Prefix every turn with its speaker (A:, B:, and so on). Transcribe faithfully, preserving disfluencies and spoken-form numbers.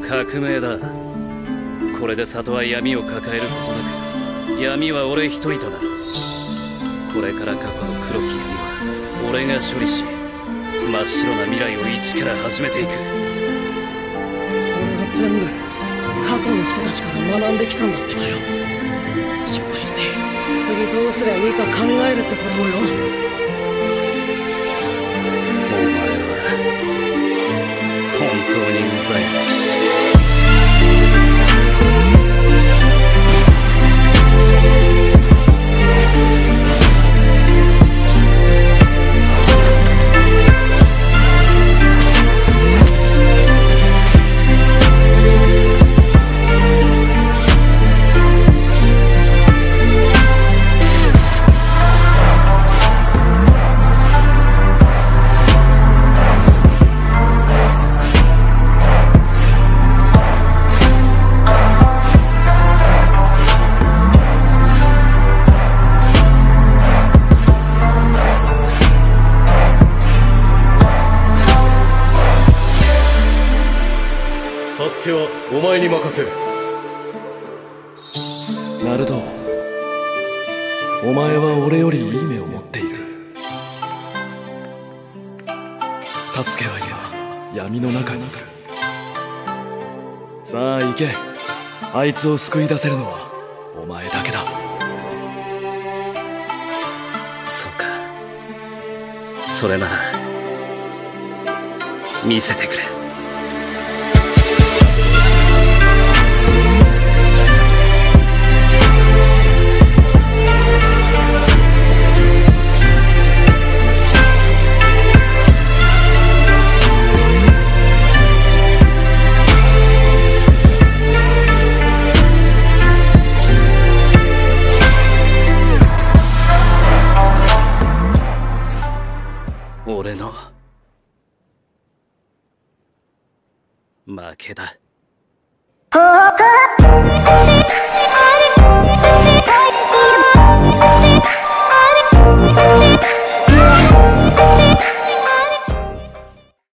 A: 革命だ。これで里は闇を抱えることなく、闇は俺一人となる。これから過去の黒き闇は俺が処理し、真っ白な未来を一から始めていく。俺は全部過去の人たちから学んできたんだってばよ。失敗して次どうすりゃいいか考えるってことをよ。お前は本当にうざい。
B: サスケはお前に任せる。
C: ナルト、お前は俺よりいい目を持っている。サスケは今闇の中にいる。さあ行け。あいつを救い出せるのはお前だけだ。
A: そうか、それなら見せてくれ。俺の負けだ。